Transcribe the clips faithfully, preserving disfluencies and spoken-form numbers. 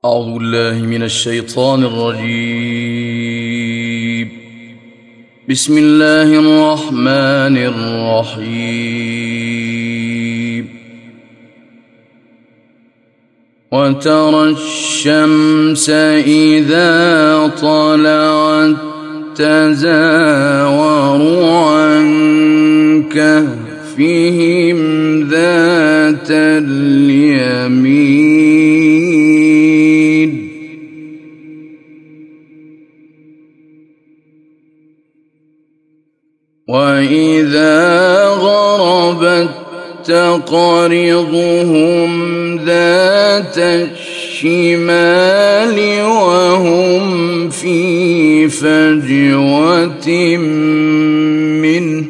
أعوذ بالله من الشيطان الرجيم. بسم الله الرحمن الرحيم. وترى الشمس إذا طلعت تزاور عن كهفهم ذات اليمين وإذا غربت تقرضهم ذات الشمال وهم في فجوة منه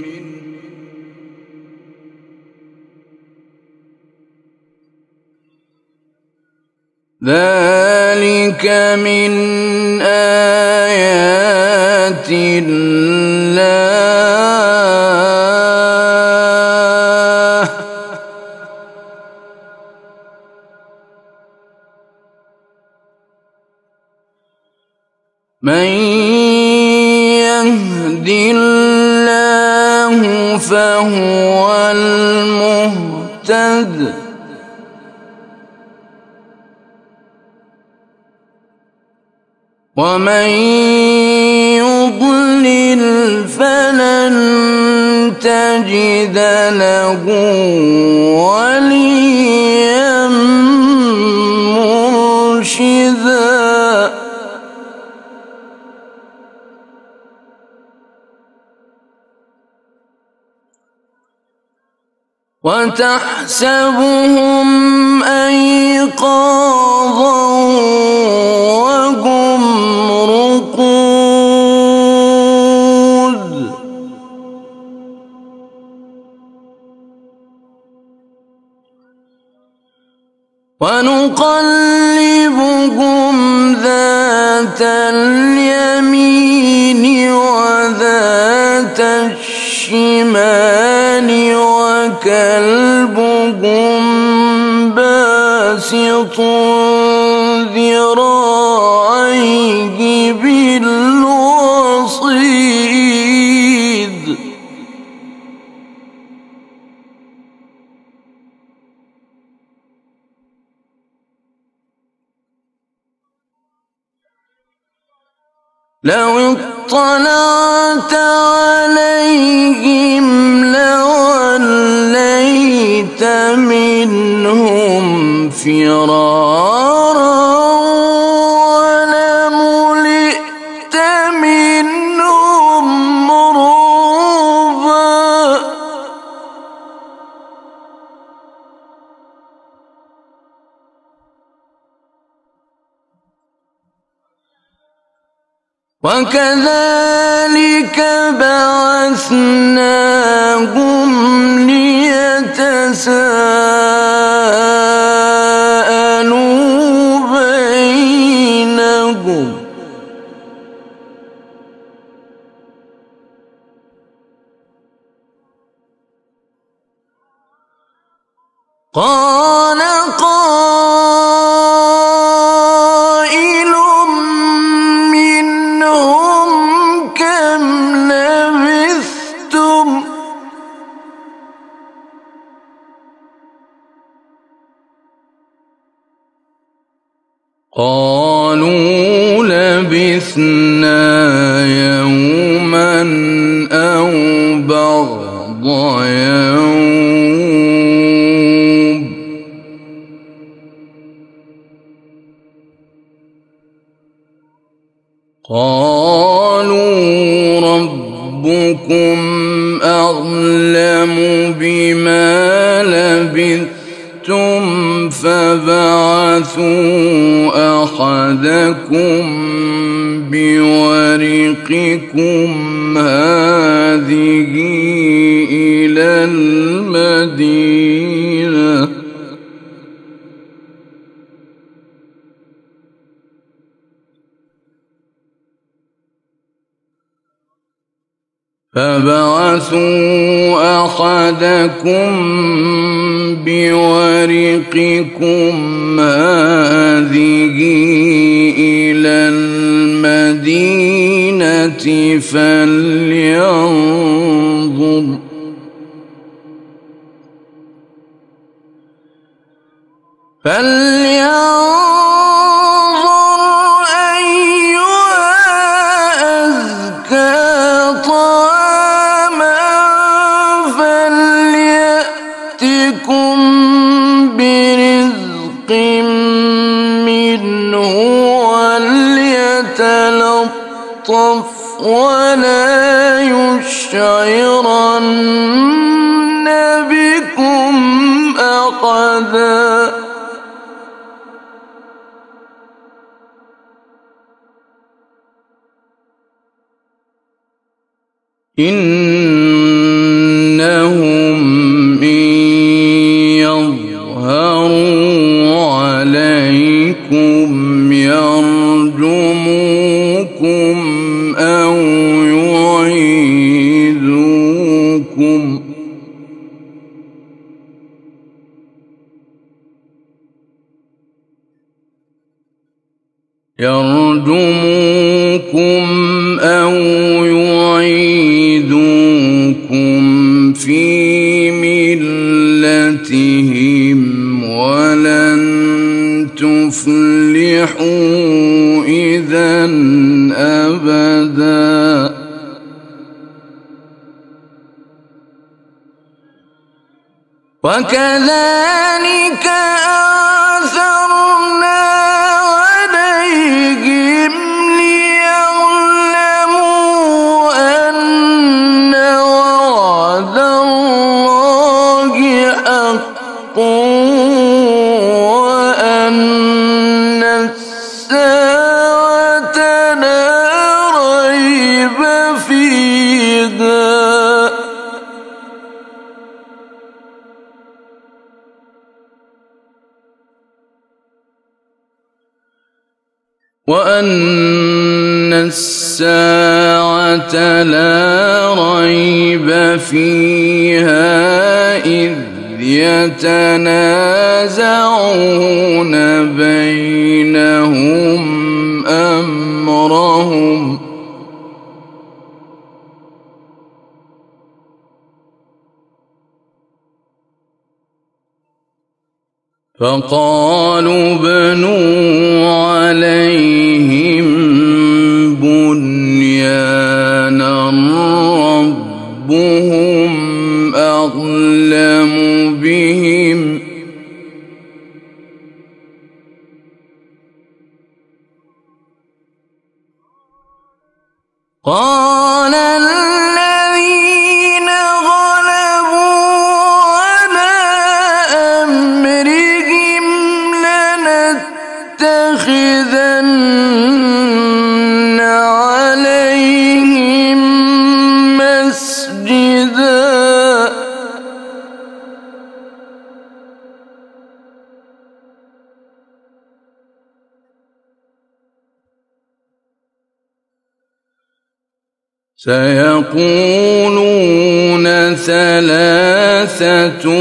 ذلك من آيات الله من يهد الله فهو المهتد ومن يضلل فلن تجد له وليا مرشدا وتحسبهم أيقاظا وهم رقود ونقلبهم ذات اليمين وذات الشمال وكلبهم باسط ذراعيه بالوصيد لو اطلعت عليهم لوليت منهم فرارا ولملئت منهم رعبا وكذلك بعثناهم ليتساءلوا بينهم قال قائل منهم كم لبثتم قالوا لبثنا يوما أو بعض يوم قالوا ربكم أعلم بما لبثتم فبعثوا أحدكم بورقكم هذه إلى المدينة فبعثوا أحدكم بورقكم هذه فلينظر فلينظر أيها أزكى طعاما فليأتكم برزق منه وليتلطف ولا يشعرن بكم أحدا إنهم إن يظهروا عليكم يرجموكم أو يعيذوكم يرجموكم أو يعيدوكم في ملتهم ولن تفلحوا إذا أبدا وكذلك أعثرنا عليهم ليعلموا أن وعد الله حق وأن الساعة لا ريب فيها وأن الساعة لا ريب فيها إذ يتنازعون بينهم أمرهم فقالوا بنوا عليهم بنيانا ربهم أعلم بهم قال الذين غلبوا على أمرهم لنتخذن عليهم مسجدا سيقولون ثلاثة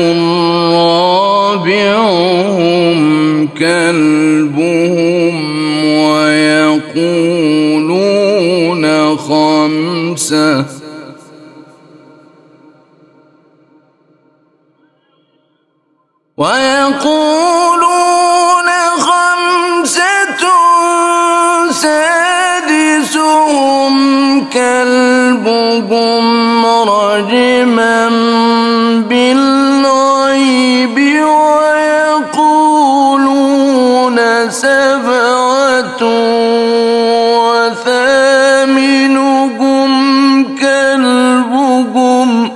رابعهم كلبهم ويقولون خمسة ويقولون خمسة سادسهم كلبهم رجما بالغيب ويقولون سبعة وثامنهم كلبهم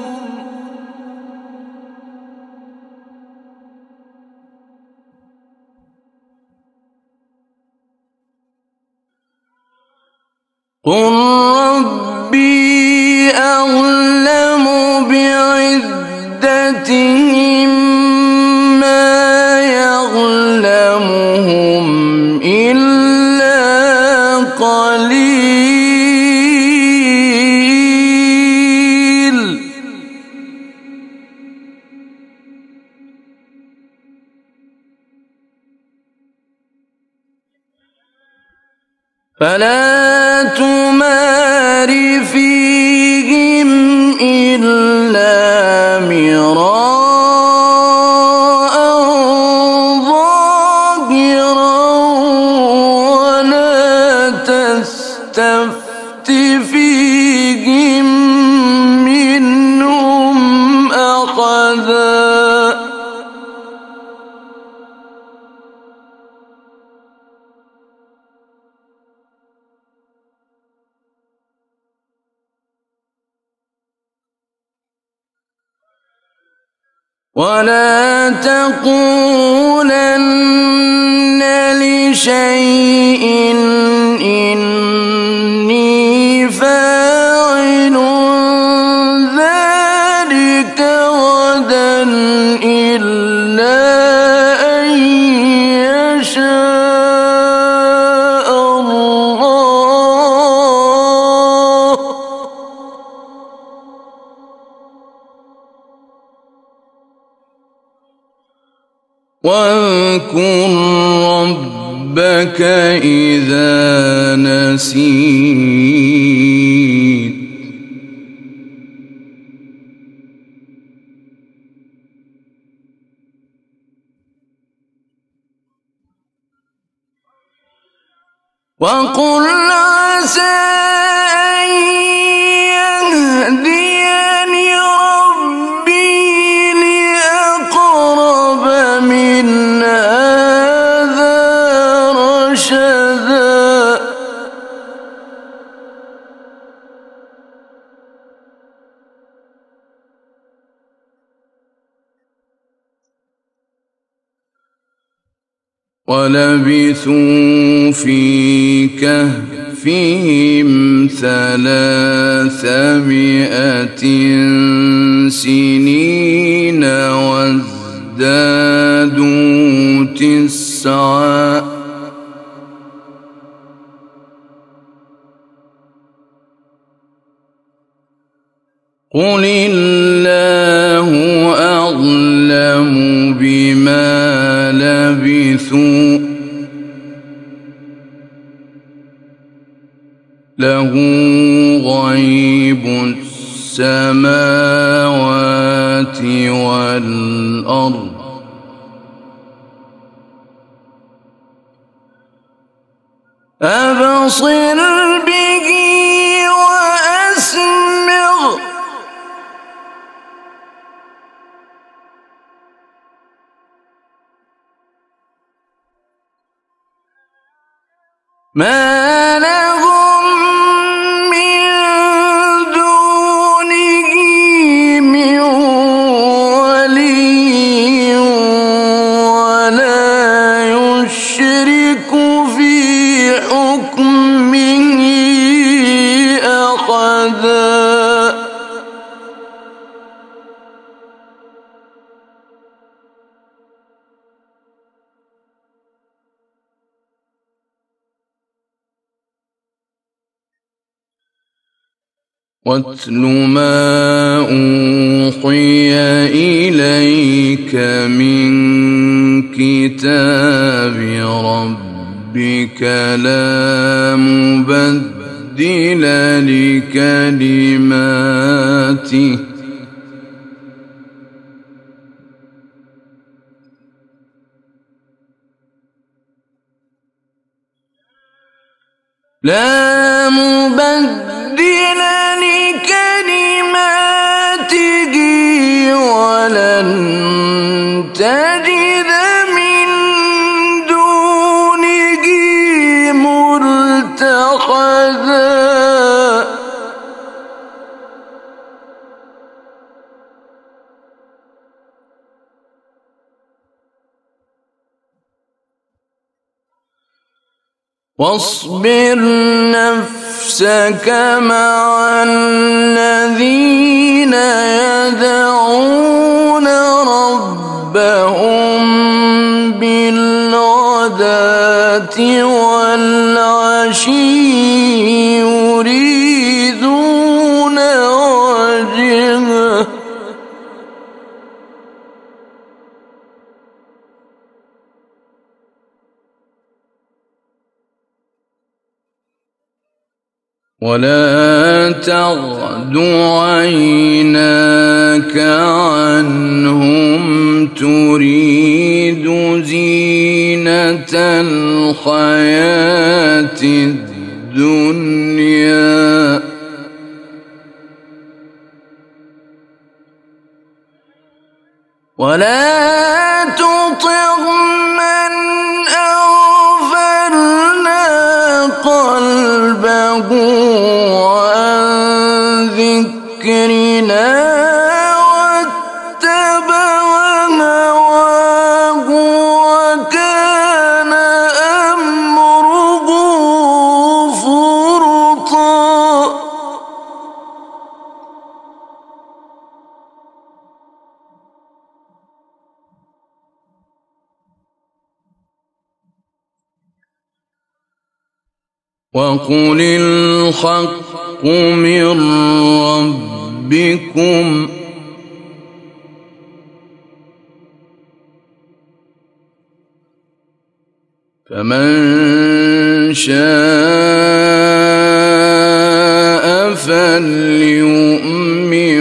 قل ربي أعلم بعدتهم ما يعلمهم إلا قليل فلا تمار فيهم إلا مراء ظاهرا ولا تستفت فيهم منهم أحدا ولا تقولن لشيء إني فاعل ذلك غدا إلا أن يشاء الله واذكر ربك إذا نسيت وقل عسى أن يهديني ربي لأقرب من هذا رشدا ولبثوا في كهفهم ثلاثمائة سنين وازدادوا تسعا قل الله أعلم بما لبثوا له غيب السماوات والأرض أبصر به وأسمع ما لهم من دونه من ولي ولا يشرك في حكمه أحدا واتل ما أوحي إليك من كتاب ربك لا مبدل لكلماته لا مبدل لكلماته ولن تجد من دونه ملتحدا واصبر نفسك مع الذين يدعون ربهم بالغداة والعشي يريدون وجهه ولا تعد عيناك عنهم تريد زينة الحياة الدنيا ولا تطع من أغفلنا قلبه عن ذكرنا واتبع هواه وكان أمره فرطا. وقل الحق من ربكم فمن شاء فليؤمن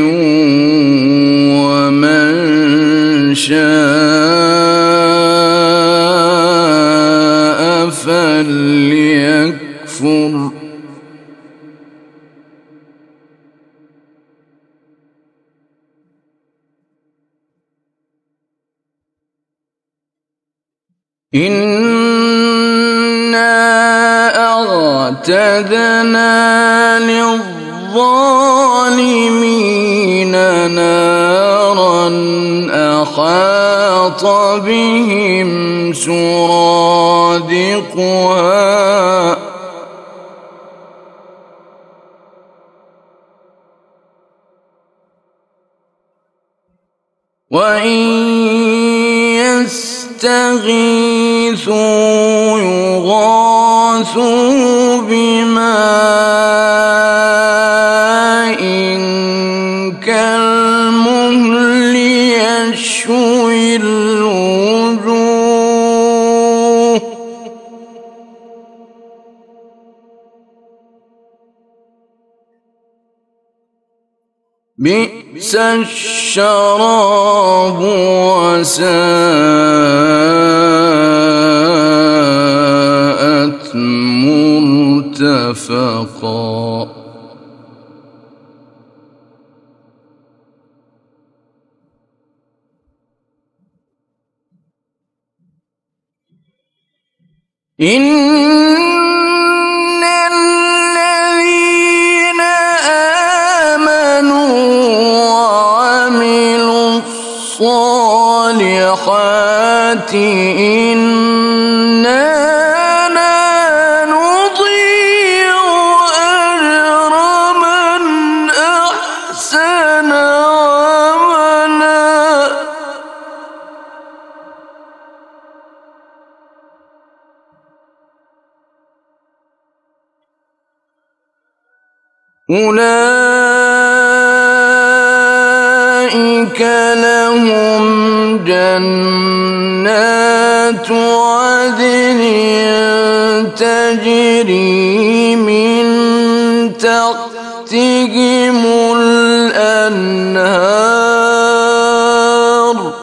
ومن شاء فليكفر. إنا أعتدنا للظالمين نارا أحاط بهم سرادقها وإن يستغيثوا يغاثوا بماء كالمهل يشوي الوجوه بئس الشراب وساءت مرتفقا. إن الذين آمنوا وعملوا الصالحات إنا لا نضيع أجر من أحسن عملا. أولئك لهم جنات عدن تجري من تحتهم الأنهار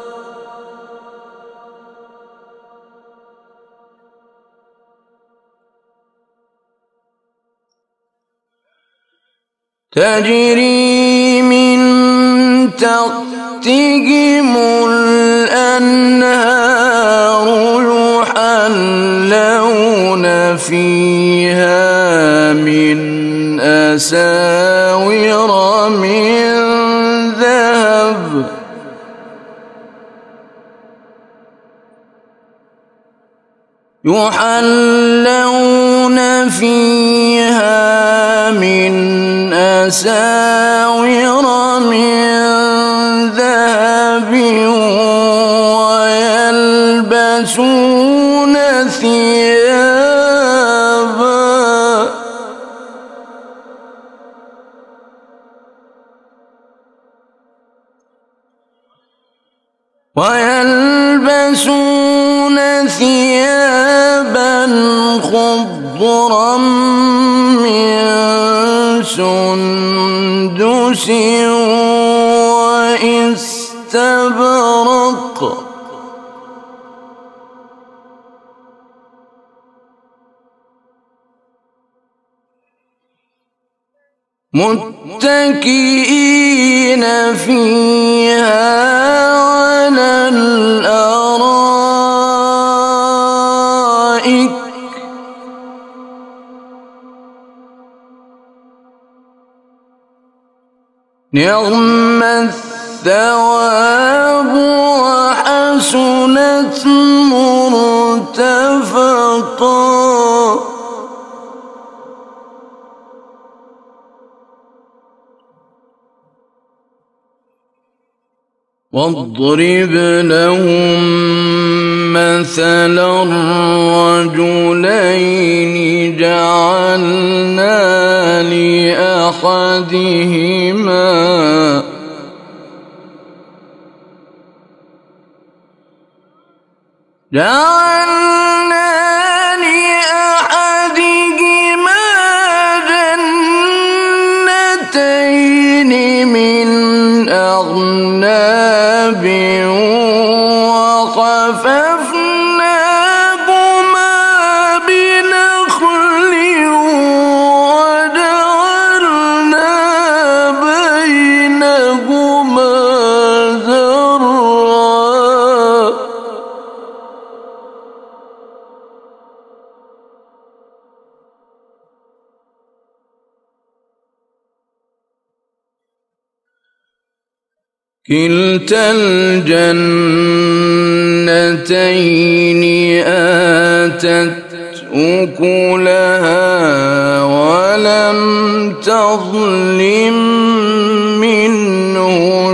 تجري من تحتهم الأنهار يحلون فيها من أساور من ذهب يحلون فيها من أساور من ذهب ويلبسون ثيابا ويلبسون ثيابا خضرا من سندس واستبرق متكئين فيها على الأرائك نعم الثواب وحسنت مرتفقا واضرب لهم مثلا الرجلين جعلنا لأحدهما جعلنا لأحدهما جنتين من أعناب وحففناهما بنخل وجعلنا بينهما زرعا كلتا الجنتين آتت أكلها ولم تظلم منه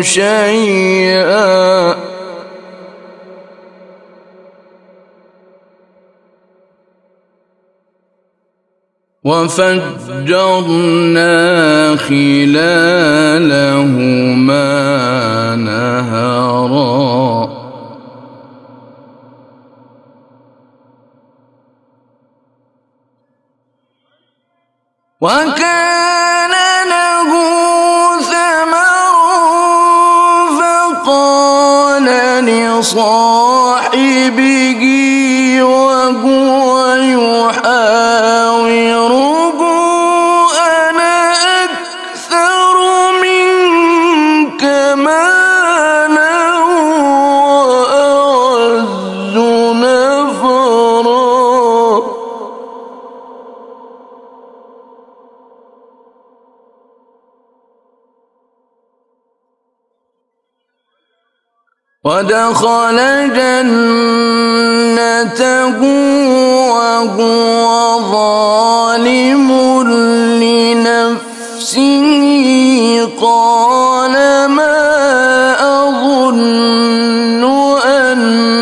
شيئا وفجرنا خلالهما نهرا وكان له ثمر فقال لصاحبه وهو يحاوره أنا أكثر منك مالا وأعز نفرا ودخل جنته وهو ظالم لنفسه قال ما أظن أن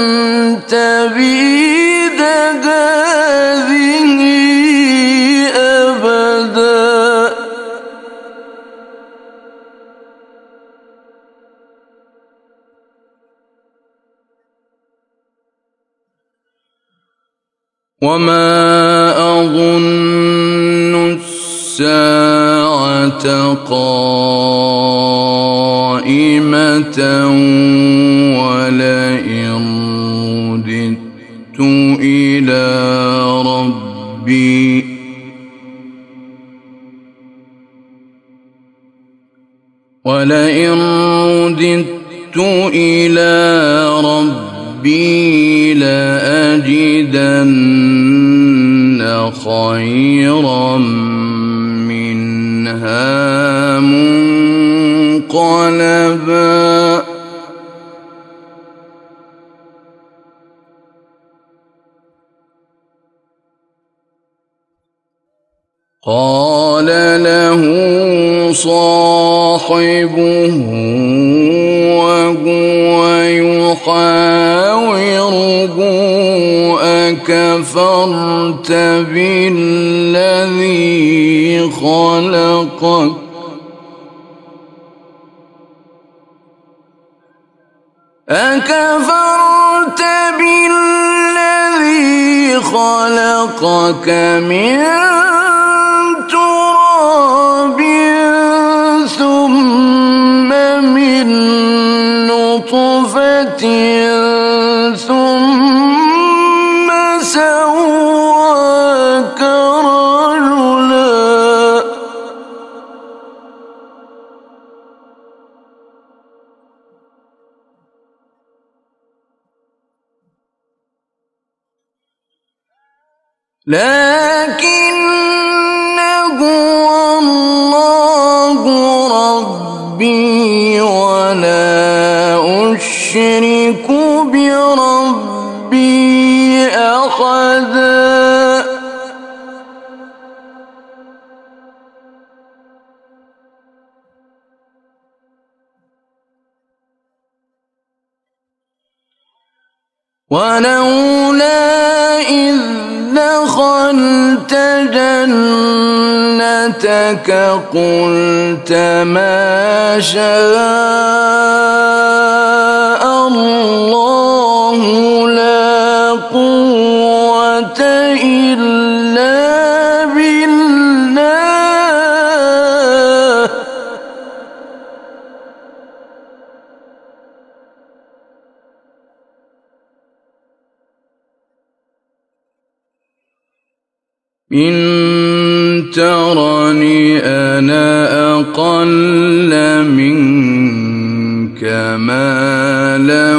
تبيد هذه أبدا وما أظن الساعة قائمة ولئن رددت إلى ربي ولئن رددت إلى ربي لأجدن خيرا منها منقلبا قال له صاحبه وهو يحاوره أكفرت بالذي خلقك أكفرت بالذي خلقك من تراب ثم من نطفة ثم سواك رجلا لكن هو الله ربي ولا أشرك بربي أحدا ولولا إذ دخلت جنتك قلت ما شاء الله لا قوة إلا بالله إن ترني أنا أقل منك مالا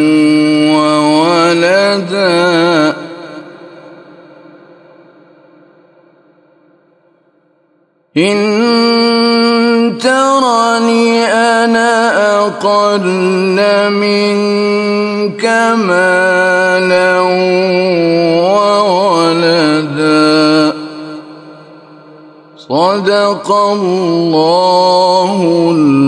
وولدا إن ترني أنا أقل منك مالا وولدا صدق الله